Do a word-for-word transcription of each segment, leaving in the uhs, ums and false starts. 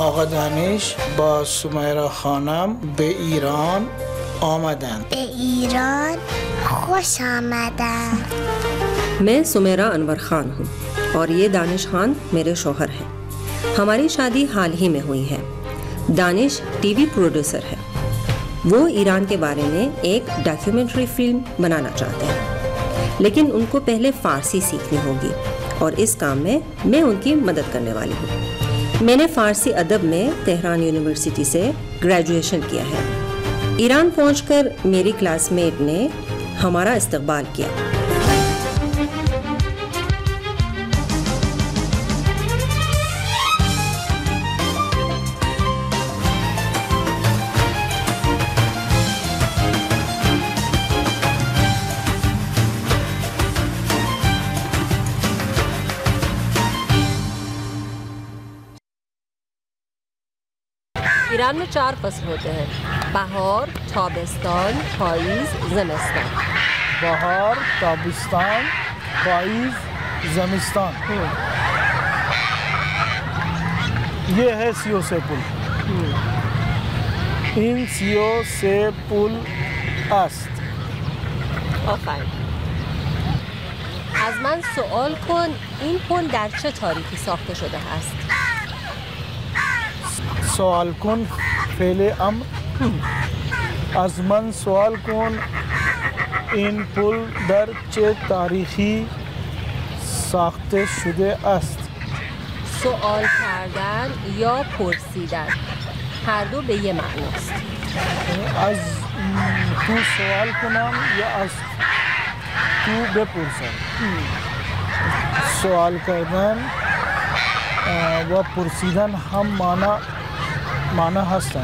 آقا دانش با سمیرا خانم به ایران آمدند. به ایران خوش آمدند. میں سمیرا انور خان ہوں اور یہ دانش خان میرے شوہر ہیں. ہماری شادی حال ہی میں ہوئی ہے. دانش ٹی وی پروڈیوسر ہے. وہ ایران کے بارے میں ایک ڈاکیومنٹری فلم بنانا چاہتے ہیں، لیکن ان کو پہلے فارسی سیکھنی ہوگی اور اس کام میں میں ان کی مدد کرنے والی ہوں. میں نے فارسی ادب میں تہران یونیورسٹی سے گریجویشن کیا ہے. ایران پہنچ کر میری کلاس میٹ نے ہمارا استقبال کیا. ایران میں چار فصل ہوتے ہیں: بہار، تابستان، پاییز، زمستان. بہار، تابستان، پاییز، زمستان. یہ ہے سیو سے پل. این سیو سے پل است. آفرین. از من سوال کن این پل در چه تاریخی ساخته شده است؟ سوال کن فعل امر. از من سوال کن این پل در چه تاریخی ساخته شده است. سوال کردن یا پرسیدن هر دو به یه معناست. از تو سوال کنم یا از تو بپرسم. سوال کردن و پرسیدن هم معنی معنی هستند.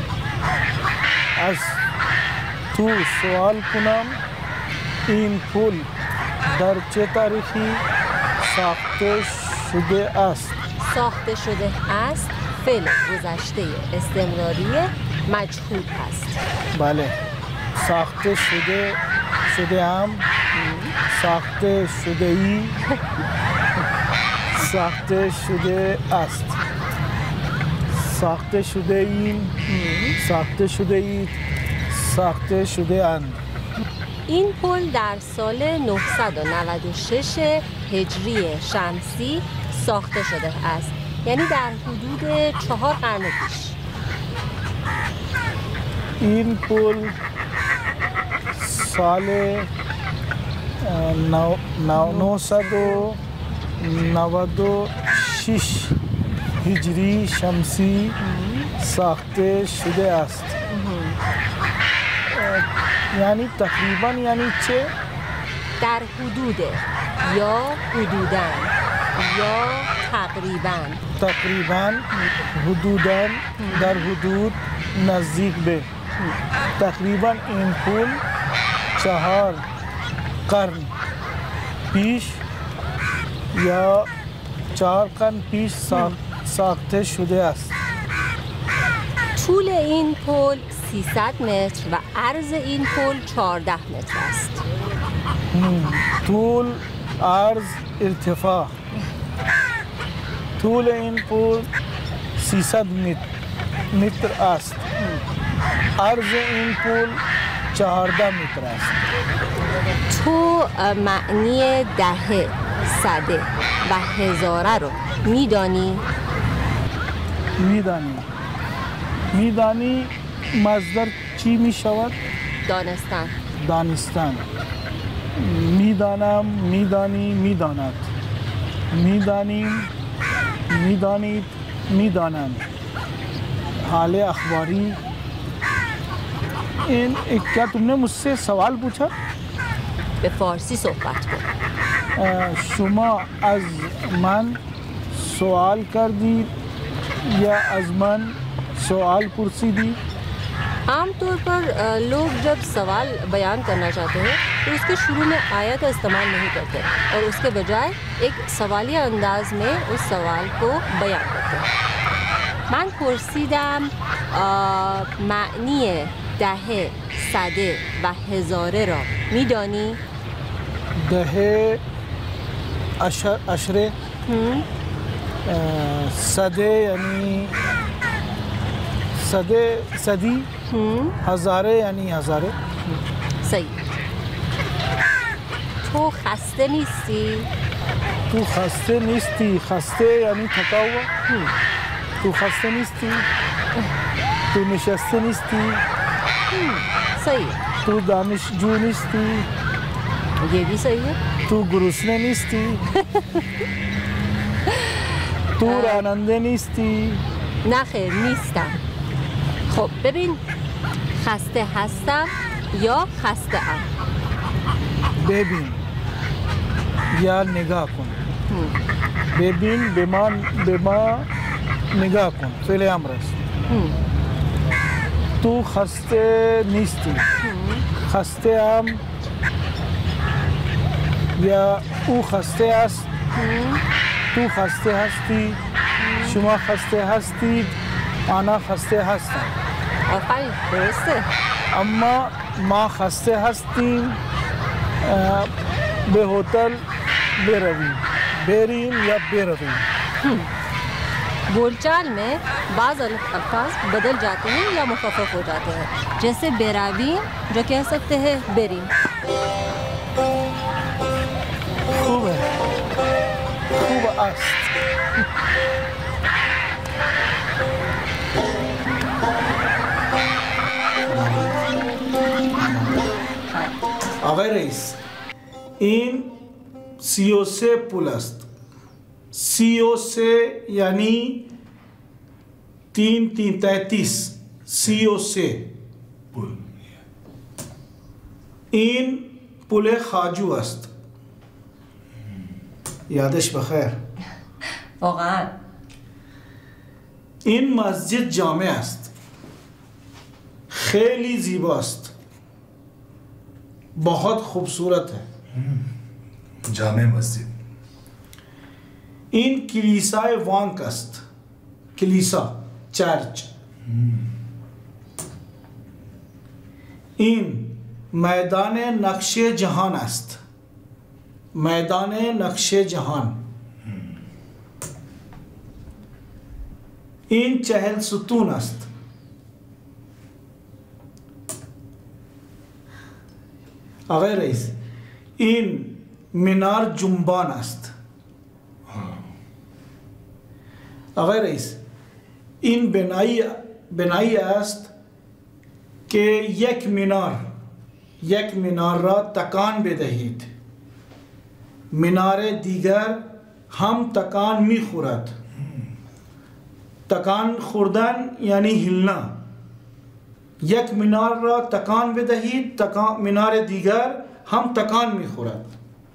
از تو سوال کنم این پل در چه تاریخی ساخته شده است. ساخته شده است فعل گذشته استمراری مجهول است. بله. ساخته شده شده هم، ساخته شده ای، ساخته شده است. ساخته شده این، ساخته شده اید، ساخته شده اند. این پل در سال نهصد و نود و شش هجری شمسی ساخته شده است، یعنی در حدود چهار قرن پیش. این پل سال نهصد و نود و شش هجری شمسی ساخته شده است. یعنی تقریباً یعنی چه؟ در حدود یا حدوداً یا تقریباً. تقریباً، حدوداً، در حدود، نزدیک به. تقریباً این پل چهار قرن پیش یا چهار قرن پیش ساخته شده است. طول این پل سیصد متر و عرض این پل چهارده متر است. طول، عرض، ارتفاع. طول این پل سیصد متر است. عرض این پل چهارده متر است. تو معنی دهه، صده و هزاره رو میدانی؟ میدانی. میدانی مصدر چی می شود؟ دانستن. دانستن. میدانم، میدانی، میداند. میدانیم، میدانید، میدانند. حال اخباری. این کیا تم نے مجھ سے سوال پوچھا؟ به فارسی صحبت کن. شما از من سوال کردید یا از من سوال پرسیدی؟ عام طور پر لوگ جب سوال بیان کرنا چاہتے ہیں تو اس کے شروع میں آیت کا استعمال نہیں کرتے اور اس کے بجائے ایک سوالیہ انداز میں اس سوال کو بیان کرتے ہیں. من پرسیدم معنی دهه، صده و هزاره را میدانی؟ دهه، عشره، صده یعنی صده صدی هزاره یعنی هزاره. صحیح. تو خسته نیستی؟ تو خسته نیستی. خسته یعنی تکاوه. تو خسته نیستی. تو نشسته نیستی. صحیح. تو دانشجو نیستی. یہ بھی صحیح ہے. تو گرسنه نیستی. تو راننده نیستی. نه خیر نیستم. خب ببین، خسته هستم یا خسته ام. ببین یا نگاه کن. ببین به ما به ما نگاه کن. فعل امر است. تو خسته نیستی. خسته ام یا او خسته است. تو خسته هستی. شما خسته هستید. آنها خسته هستند. آفرین، درسته. اما ما خسته هستیم به هتل برویم. بریم یا برویم. بول چال میں بعض الفاظ بدل جاتے ہیں یا مخفف ہو جاتے ہیں. جیسے برویم جو کہہ سکتے ہیں بریم. خوبه. خوب است. آقای رئیس، این سی و سه پول است. سی و سه یعنی تین تین تینتیس. سی و سه پول. این پول خواجو است. یادش بخیر. واقعا. این مسجد جامع است. خیلی زیباست. بہت خوبصورت ہے. جامع مسجد. این کلیسای وانک است. کلیسا چرچ. این میدان نقش جهان است. میدان نقش جهان. این چهل ستون است. آقای رئیس، این مینار جنبان است. آقای رئیس، این بنایی بنایی است که یک مینار یک مینار را تکان بدهید. مینار دیگر هم تکان می خورد. تکان خوردن یعنی هلنا. یک مینار را تکان بدهید. تکان مینار دیگر هم تکان می خورد.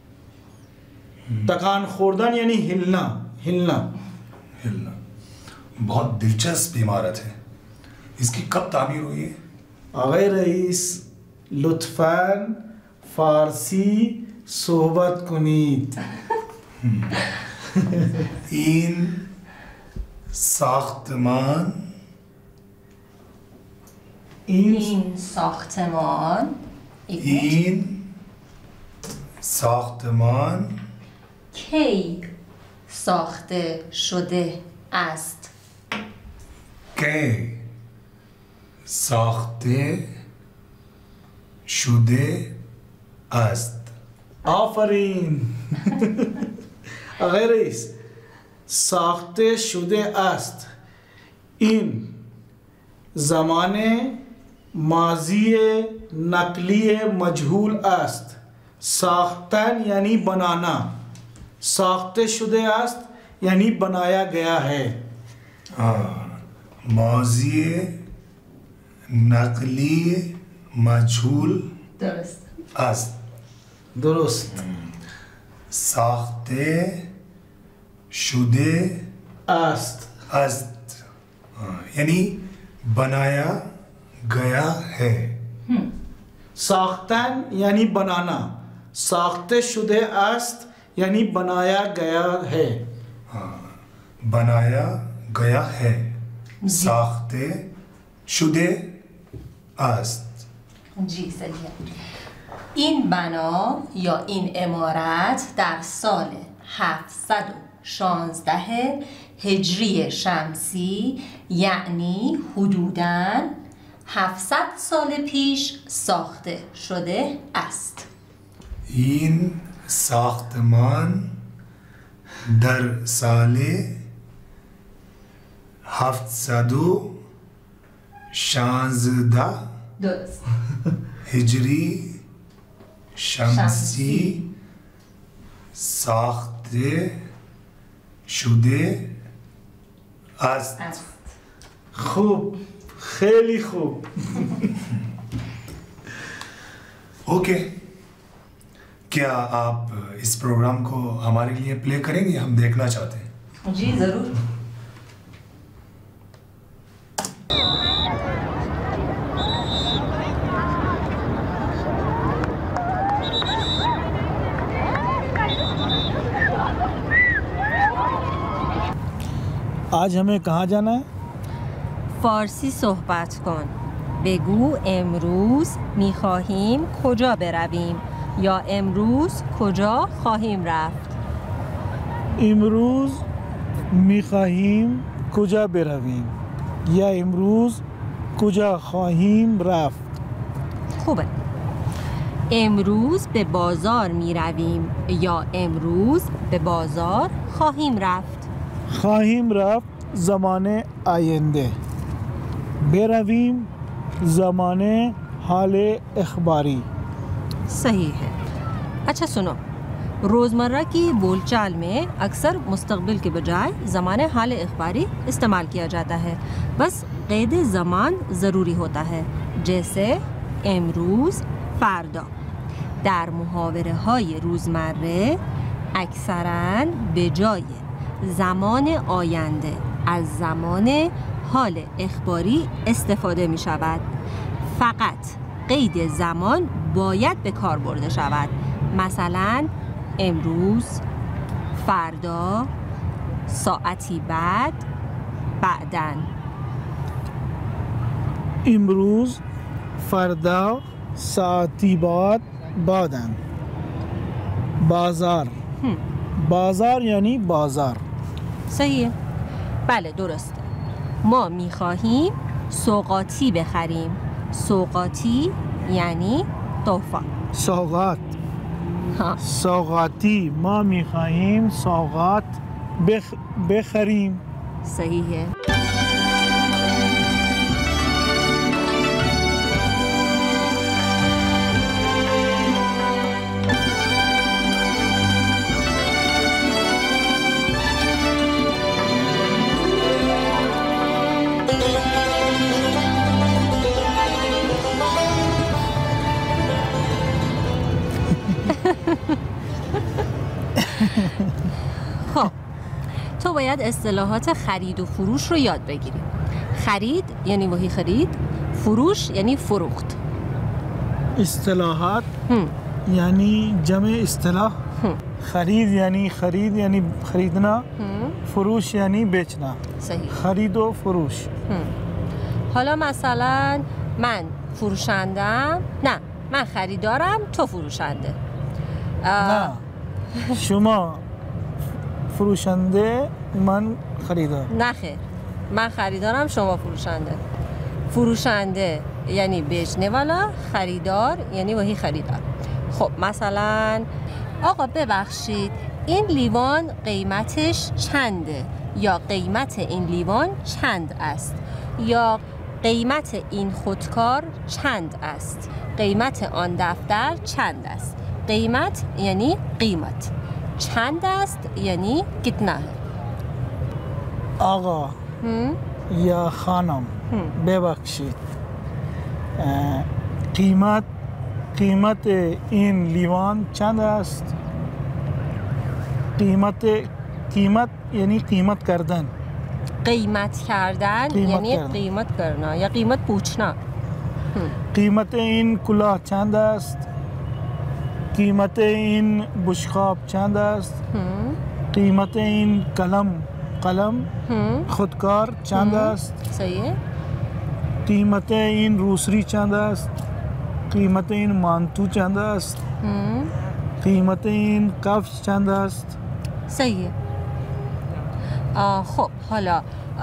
تکان خوردن یعنی ہلنا. ہلنا ہلنا. بہت دلچسپ عمارت ہے. اس کی کب تعمیر ہوئی ہے؟ آقای رئیس لطفاً فارسی صحبت کنید. این ساختمان این ساختمان این ساختمان کی ساخته شده است؟ کی ساخته شده است. آفرین. آقای رئیس ساخته شده است. این زمان ماضی نقلی مجهول است. ساختن یعنی بنانا. ساخته شده است یعنی بنایا گیا ہے. ماضی نقلی مجهول درست است. درست. ساخته شده است. است یعنی بنایا گیا ہے. ساختن یعنی بنانا. ساخته شده است یعنی بنایا گیا ہے. بنایا گیا ہے. ساخته شده است. جی صحیح ہے. این بنا یا این عمارت در سال هفتصد و شانزده هجری شمسی، یعنی حدوداً هفتصد سال پیش ساخته شده است. این ساختمان در سال هفتصد و شانزده درست هجری شمسی ساخته شده است. است. خوب، خیلی خوب. اوکے، کیا آپ اس پروگرام کو ہمارے لیے پلے کریں گے؟ ہم دیکھنا چاہتے ہیں. جی ضرور. آج ہمیں کہاں جانا ہے؟ فارسی صحبت کن. بگو امروز می‌خواهیم کجا برویم یا امروز کجا خواهیم رفت. امروز می‌خواهیم کجا برویم یا امروز کجا خواهیم رفت. خوبه. امروز به بازار می‌رویم یا امروز به بازار خواهیم رفت. خواهیم رفت زمان آینده، برویم زمان حال اخباری. صحیح ہے. اچھا سنو، روزمرہ کی بول چال میں اکثر مستقبل کے بجائے زمان حال اخباری استعمال کیا جاتا ہے، بس قید زمان ضروری ہوتا ہے، جیسے امروز، فردا. در محاوره های روزمره اکثراً به جای زمان آینده از زمان حال اخباری استفاده می شود. فقط قید زمان باید به کار برده شود، مثلا امروز، فردا، ساعتی بعد، بعداً. امروز، فردا، ساعتی بعد، بعداً. بازار. هم. بازار یعنی بازار. صحیح. بله درسته. ما میخواهیم سوغاتی بخریم. سوغاتی یعنی تحفه. سوغات. ها. سوغاتی، ما میخواهیم سوغات بخ... بخریم. صحیحه. خب تو باید اصطلاحات خرید و فروش رو یاد بگیری. خرید یعنی وہی خرید، فروش یعنی فروخت. اصطلاحات هم. یعنی جمع اصطلاح. هم. خرید یعنی خرید یعنی خریدنا. هم. فروش یعنی بیچنا. صحیح. خرید و فروش. هم. حالا مثلا من فروشندم، نه من خریدارم، تو فروشنده. نه، شما فروشنده، من خریدار. نه خیر، من خریدارم، شما فروشنده. فروشنده یعنی بیچنے والا، خریدار یعنی وہی خریدار. خب مثلا آقا ببخشید این لیوان قیمتش چنده، یا قیمت این لیوان چند است، یا قیمت این خودکار چند است، قیمت آن دفتر چند است. قیمت یعنی قیمت، چند است یعنی کتنا ہے. آقا هم؟ یا خانم هم. ببخشید قیمت قیمت این لیوان چند است؟ قیمت قیمت یعنی قیمت کردن. قیمت کردن قیمت یعنی کردن. قیمت کرنا یا قیمت پوچھنا. قیمت این کلاه چند است؟ قیمت این بشقاب چند است؟ هم. قیمت این قلم قلم هم. خودکار چند است؟ صحیح. قیمت این روسری چند است؟ قیمت این مانتو چند است؟ هم. قیمت این کفش چند است؟ صحیح. خب حالا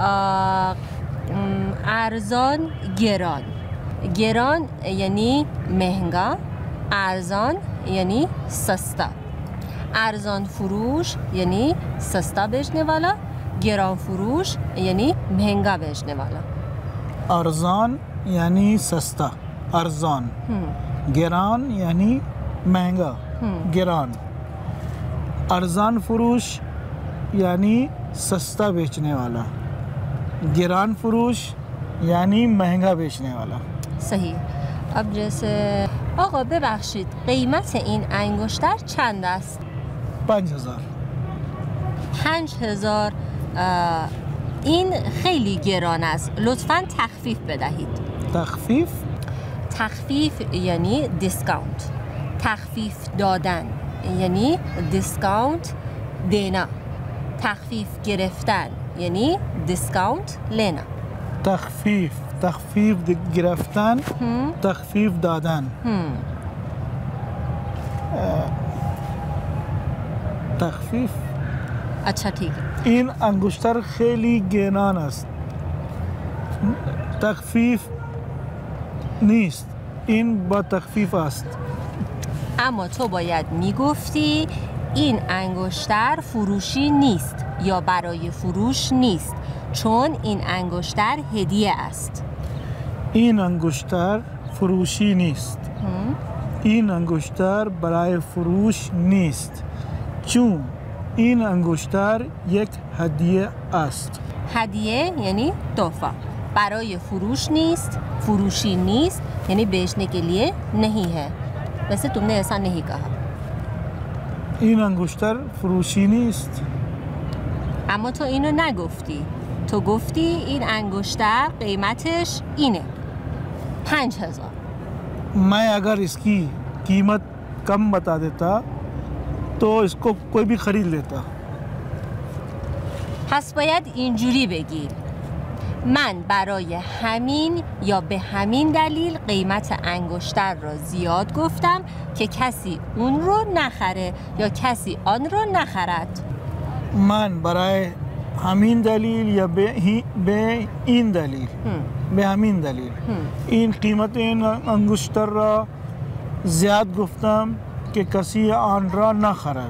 ارزان گران. گران یعنی مهنگا، ارزان یعنی سستا. ارزان فروش یعنی سستا بیچنے والا، گران فروش یعنی مہنگا بیچنے والا. ارزان یعنی سستا، ارزان. گران یعنی مہنگا، گران. ارزان فروش یعنی سستا بیچنے والا، گران فروش یعنی مہنگا بیچنے والا. صحیح. اب جیسے آقا ببخشید قیمت این انگشتر چند است؟ پنج هزار. پنج هزار. این خیلی گران است، لطفاً تخفیف بدهید. تخفیف؟ تخفیف یعنی دیسکاونت. تخفیف دادن یعنی دیسکاونت دینا. تخفیف گرفتن یعنی دیسکاونت لینا. تخفیف، تخفیف گرفتن، تخفیف دادن. تخفیف. اچھا ٹھیک ہے. این انگشتر خیلی گران است. تخفیف نیست، این با تخفیف است. اما تو باید میگفتی این انگشتر فروشی نیست یا برای فروش نیست، چون این انگشتر هدیه است. این انگشتر فروشی نیست. این انگشتر برای فروش نیست، چون این انگشتر یک هدیه است. هدیه یعنی تحفه. برای فروش نیست، فروشی نیست یعنی بیچنے کے لیے نہیں ہے. ویسے تم نے ایسا نہیں کہا. این انگشتر فروشی نیست. اما تو اینو نگفتی. تو گفتی این انگشتر قیمتش اینه، پنج هزار. میں اگر اس کی قیمت کم بتا دیتا تو اس کو کوئی بھی خرید لیتا. پس باید اینجوری بگی من برای همین یا به همین دلیل قیمت انگشتر را زیاد گفتم که کسی اون رو نخره یا کسی آن رو نخرد. من برای همین دلیل یا به, هی به این دلیل هم. به همین دلیل هم. این قیمت این انگشتر را زیاد گفتم که کسی آن را نخرد.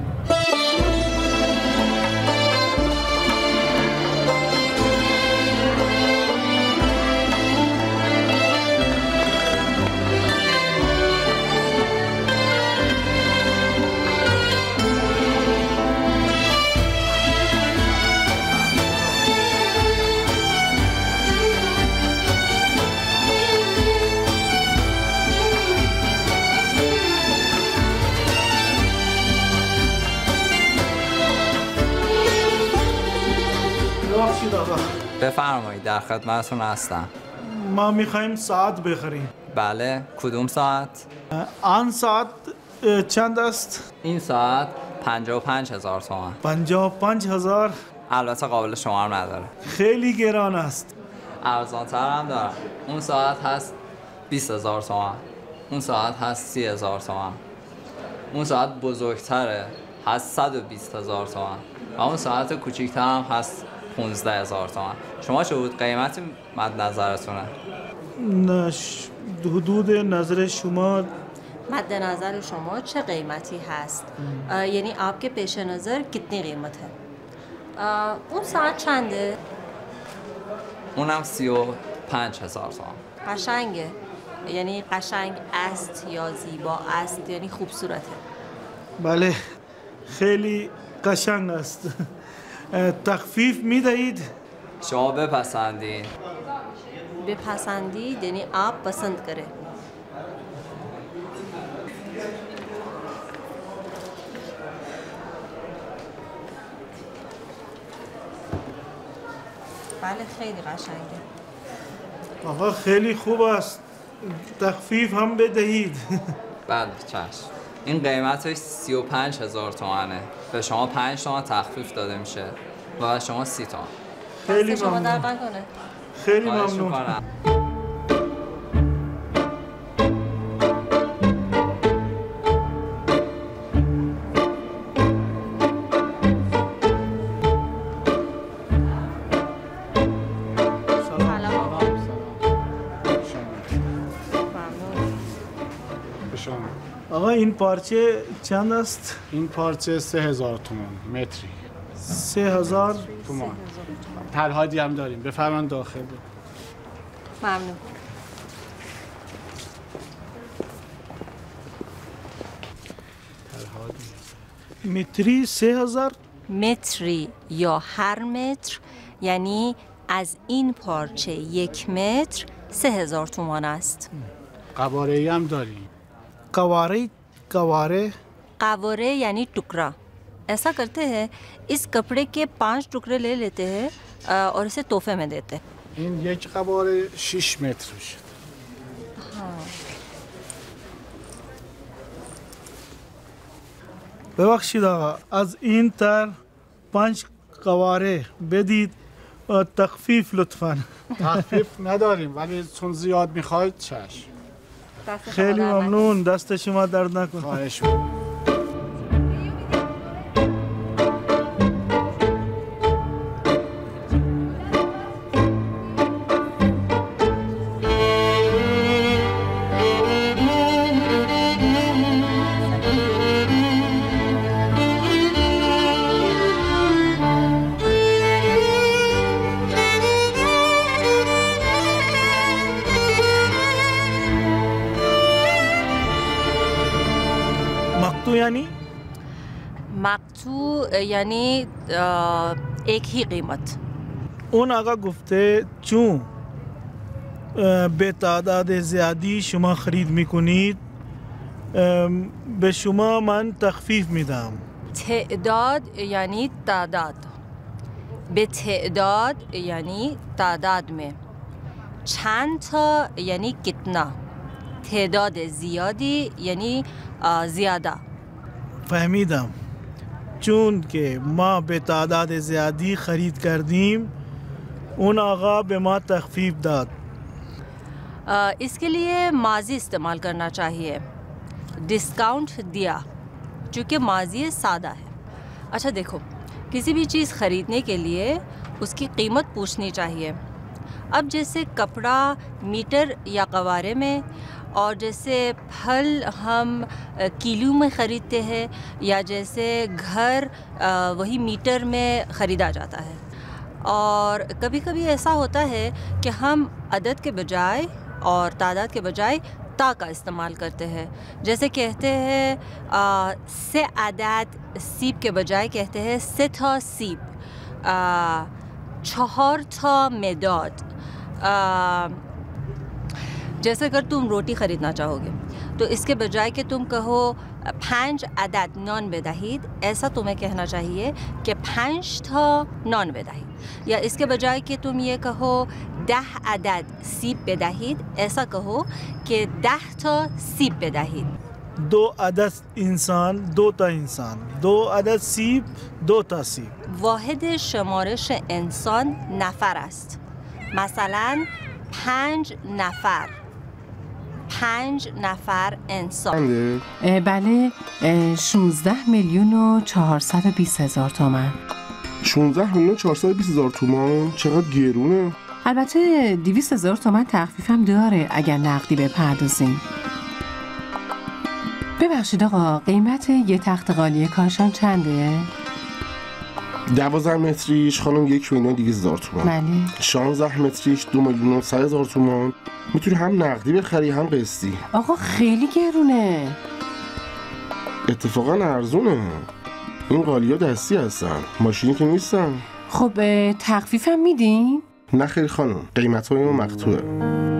بفرمایید، در خدمتتون هستم. ما میخوایم ساعت بخریم. بله، کدوم ساعت؟ آن ساعت چند است؟ این ساعت پنجاه و پنج هزار تومان. پنجاه و پنج هزار؟ البته قابل شمار نداره. خیلی گران است. ارزان‌تر هم دارم. اون ساعت هست بیست هزار تومان. اون ساعت هست سی هزار تومان. اون ساعت بزرگتره، هست صد و بیست هزار تومان. و اون ساعت کوچیک‌تر هم هست پانزده هزار تومان. شما چه بود قیمتی مد نظرتونه؟ نش حدود نظر شما مد نظر شما چه قیمتی هست؟ یعنی آپ کے پیش نظر کتنی قیمت ہے؟ اون ساعت چنده؟ اونم سی و پنج هزار تومان. قشنگه؟ یعنی قشنگ است یا زیبا است یعنی خوبصورته؟ بله خیلی قشنگ است. تخفیف می دهید؟ شما بپسندید. بپسندید یعنی آپ پسند کرے. بله خیلی قشنگه. آقا خیلی خوب است، تخفیف هم بدهید. بله چشم. این قیمتش سی و پنج هزار تومنه. به شما پنج تومن تخفیف داده میشه و به شما سی تومن. خیلی شما ممنون. در کنه. خیلی ممنون. آقا این پارچه چند است؟ این پارچه سه هزار تومان متری. سه هزار تومان. پرهادی هم داریم. بفرمایید داخل. ممنون. متری سه هزار؟ متری یا هر متر یعنی از این پارچه یک متر سه هزار تومان است. قواره هم داریم. قواره قواره قواره یعنی ٹکڑا. ایسا کرتے ہیں اس کپڑے کے پانچ ٹکڑے لے لیتے ہیں اور اسے تحفے میں دیتے ہیں. این یک قواره شش متر میشه. ببخشید آقا از این تر پنج قواره بدید و تخفیف لطفاً. تخفیف نداریم ولی چون زیاد میخواید چشم. خیلی ممنون. دست شما درد نکنه. خواهش می‌کنم. یعنی مقطوع یعنی ایک ہی قیمت. اون آقا گفته چون به تعداد زیادی شما خرید میکنید به شما من تخفیف میدم. تعداد یعنی تعداد. به تعداد یعنی تعداد میں. چند تا یعنی کتنا. تعداد زیادی یعنی زیادہ. فهمیدم. چون که ما به تعداد زیادی خرید کردیم اون آقا به ما تخفیف داد. اس کے لیے ماضی استعمال کرنا چاہیے. ڈسکاؤنٹ دیا چونکہ ماضی سادہ ہے. اچھا دیکھو کسی بھی چیز خریدنے کے لیے اس کی قیمت پوچھنی چاہیے. اب جیسے کپڑا میٹر یا قوارے میں اور جیسے پھل ہم کیلو میں خریدتے ہیں یا جیسے گھر وہی میٹر میں خریدا جاتا ہے. اور کبھی کبھی ایسا ہوتا ہے کہ ہم عدد کے بجائے اور تعداد کے بجائے تا کا استعمال کرتے ہیں. جیسے کہتے ہیں سه عدد سیب کے بجائے کہتے ہیں سه تا سیب. چهار تا مداد. جیسے اگر تم روٹی خریدنا چاہو گے تو اس کے بجائے کہ تم کہو پنج عدد نان بدهید ایسا تمہیں کہنا چاہیے کہ پنج تا نان بدهید. یا اس کے بجائے کہ تم یہ کہو ده عدد سیب بدهید ایسا کہو کہ ده تا سیب بدهید. دو عدد انسان دو تا انسان. دو عدد سیب دو تا سیب. واحد شمارش انسان نفر است. مثلا پنج نفر. پنج نفر انسان. بله شانزده میلیون و چهارصد و بیست هزار تومان. شانزده میلیون و چهارصد و بیست هزار تومان چقدر گرونه. البته دویست هزار تومان تخفیف هم داره اگر نقدی بپردازیم. ببخشید آقا قیمت یه تخت قالی کاشان چنده؟ دوازده متریش خانم یک میلیون دویست هزار تومان. بله. شانزده متریش دو میلیون و صد هزار تومان. میتونی هم نقدی بخری هم قسطی. آقا خیلی گرونه. اتفاقا ارزونه. این قالیا دستی هستن ماشینی که نیستن. خب تخفیفم میدین؟ نه خیلی خانم قیمت های ما مقطوعه.